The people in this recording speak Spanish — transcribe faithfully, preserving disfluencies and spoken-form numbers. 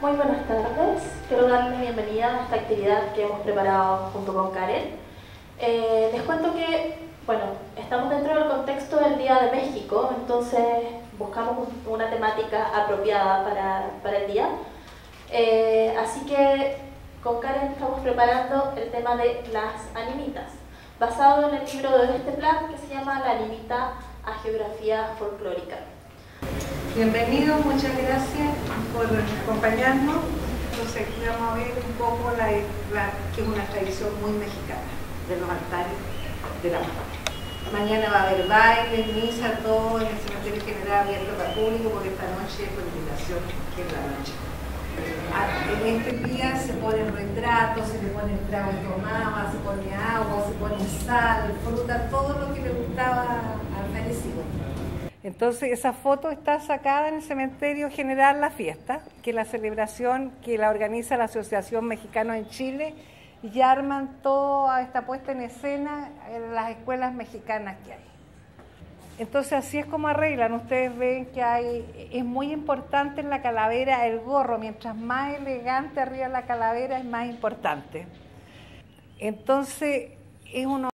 Muy buenas tardes, quiero darles la bienvenida a esta actividad que hemos preparado junto con Karen. Eh, les cuento que, bueno, estamos dentro del contexto del Día de México, entonces buscamos una temática apropiada para, para el día. Eh, así que con Karen estamos preparando el tema de las animitas, basado en el libro de este plan que se llama La animita a geografía folclórica. Bienvenidos, muchas gracias por acompañarnos. Entonces aquí vamos a ver un poco la, la que es una tradición muy mexicana de los altares de la mujer. Mañana va a haber baile, misa, todo en el cementerio general abierto para el público porque esta noche es con invitación que es la noche. En este día se ponen retratos, se le ponen trago de tomaba, se pone agua, se pone sal, fruta, todo lo que le gustaba al fallecido. Entonces esa foto está sacada en el Cementerio General La Fiesta, que es la celebración que la organiza la Asociación Mexicana en Chile, y arman toda esta puesta en escena en las escuelas mexicanas que hay. Entonces así es como arreglan, ustedes ven que hay, es muy importante en la calavera el gorro, mientras más elegante arriba la calavera es más importante. Entonces es uno